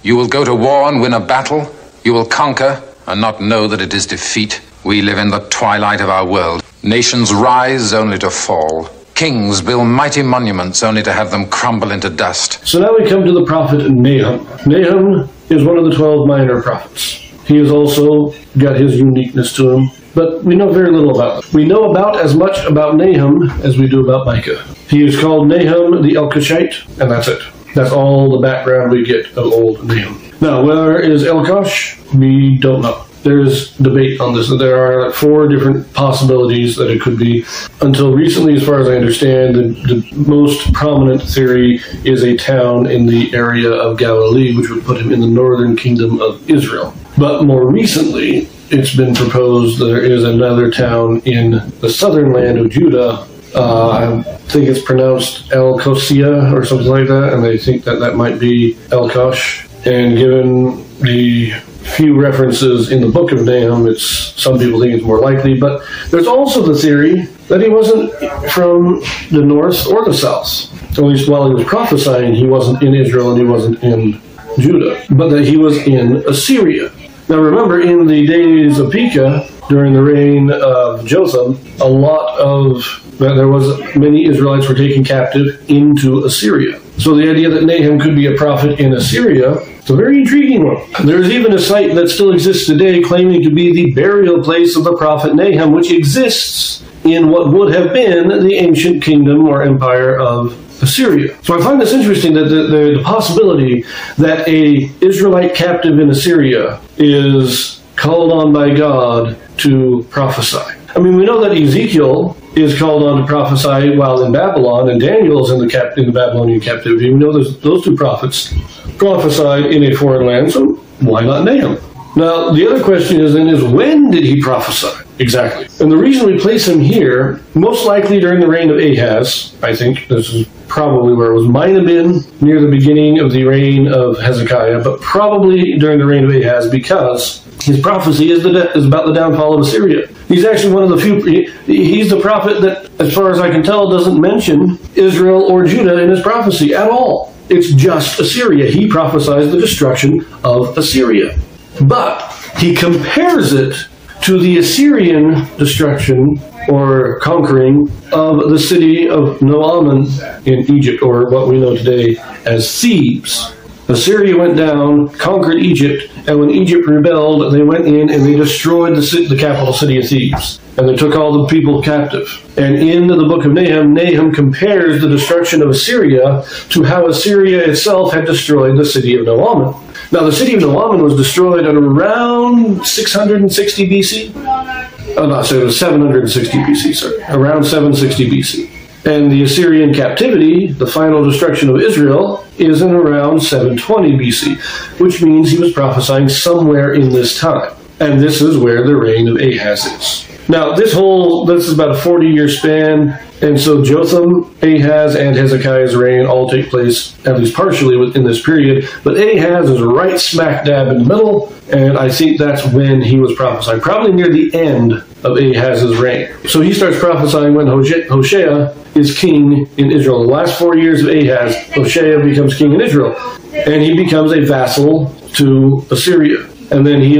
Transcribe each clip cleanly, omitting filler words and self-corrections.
You will go to war and win a battle. You will conquer and not know that it is defeat. We live in the twilight of our world. Nations rise only to fall. Kings build mighty monuments only to have them crumble into dust. So now we come to the prophet Nahum. Nahum is one of the 12 minor prophets. He has also got his uniqueness to him, but we know very little about him. We know about as much about Nahum as we do about Micah. He is called Nahum the Elkoshite, and that's it. That's all the background we get of old Nahum. Now, where is Elkosh? We don't know. There's debate on this. There are 4 different possibilities that it could be. Until recently, as far as I understand, the most prominent theory is a town in the area of Galilee, which would put him in the northern kingdom of Israel. But more recently, it's been proposed that there is another town in the southern land of Judah. I think it's pronounced El-Kosia or something like that, and they think that that might be Elkosh. And given the few references in the book of Nahum, some people think it's more likely, but there's also the theory that he wasn't from the north or the south. At least while he was prophesying, he wasn't in Israel and he wasn't in Judah, but that he was in Assyria. Now remember, in the days of Pekah, during the reign of Jotham, many Israelites were taken captive into Assyria. So the idea that Nahum could be a prophet in Assyria, it's a very intriguing one. There's even a site that still exists today claiming to be the burial place of the prophet Nahum, which exists in what would have been the ancient kingdom or empire of Assyria. So I find this interesting, that the possibility that a Israelite captive in Assyria is called on by God to prophesy. I mean, we know that Ezekiel is called on to prophesy while in Babylon, and Daniel is in the Babylonian captivity. We know those 2 prophets prophesied in a foreign land, so why not Nahum? Now, the other question is when did he prophesy exactly? And the reason we place him here, most likely during the reign of Ahaz, I think this is probably where it was. Might have been near the beginning of the reign of Hezekiah, but probably during the reign of Ahaz, because his prophecy is about the downfall of Assyria. He's actually one of the few, he's the prophet that, as far as I can tell, doesn't mention Israel or Judah in his prophecy at all. It's just Assyria. He prophesies the destruction of Assyria. But he compares it to the Assyrian destruction or conquering of the city of No-Aman in Egypt, or what we know today as Thebes. Assyria went down, conquered Egypt, and when Egypt rebelled, they went in and they destroyed the capital city of Thebes. And they took all the people captive. And in the book of Nahum, Nahum compares the destruction of Assyria to how Assyria itself had destroyed the city of No-Aman. Now, the city of No-Aman was destroyed at around 660 BC. It was 760 BC, sorry. Around 760 BC. And the Assyrian captivity, the final destruction of Israel, is in around 720 BC, which means he was prophesying somewhere in this time. And this is where the reign of Ahaz is. Now, this is about a 40-year span, and so Jotham, Ahaz, and Hezekiah's reign all take place, at least partially, within this period. But Ahaz is right smack dab in the middle, and I think that's when he was prophesying, probably near the end of Ahaz's reign. So he starts prophesying when Hoshea is king in Israel. The last 4 years of Ahaz, Hoshea becomes king in Israel, and he becomes a vassal to Assyria. And then he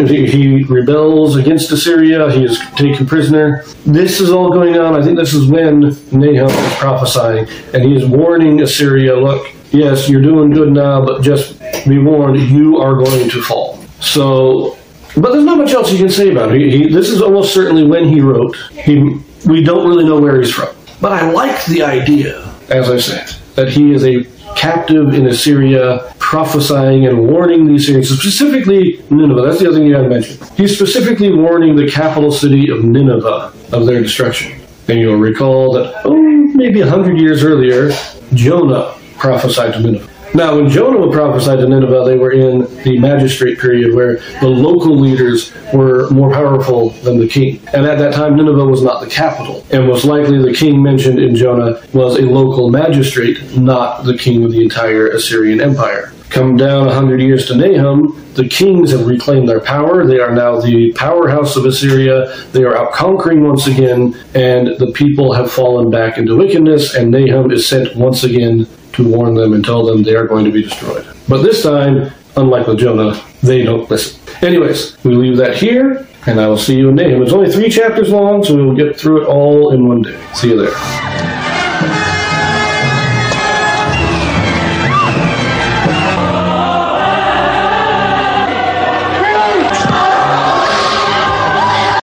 rebels against Assyria. He is taken prisoner. This is all going on. I think this is when Nahum is prophesying. And he is warning Assyria, look, yes, you're doing good now, but just be warned, you are going to fall. So, but there's not much else you can say about it. This is almost certainly when he wrote. We don't really know where he's from. But I like the idea, as I said, that he is a captive in Assyria, prophesying and warning the Assyrians, specifically Nineveh. That's the other thing you got to mention. He's specifically warning the capital city of Nineveh of their destruction. And you'll recall that, maybe 100 years earlier, Jonah prophesied to Nineveh. Now, when Jonah prophesied to Nineveh, they were in the magistrate period where the local leaders were more powerful than the king. And at that time, Nineveh was not the capital. And most likely the king mentioned in Jonah was a local magistrate, not the king of the entire Assyrian Empire. Come down 100 years to Nahum, the kings have reclaimed their power. They are now the powerhouse of Assyria. They are out conquering once again, and the people have fallen back into wickedness, and Nahum is sent once again to warn them and tell them they are going to be destroyed. But this time, unlike with Jonah, they don't listen. Anyways, we leave that here, and I will see you in Nahum. It's only 3 chapters long, so we'll get through it all in one day. See you there.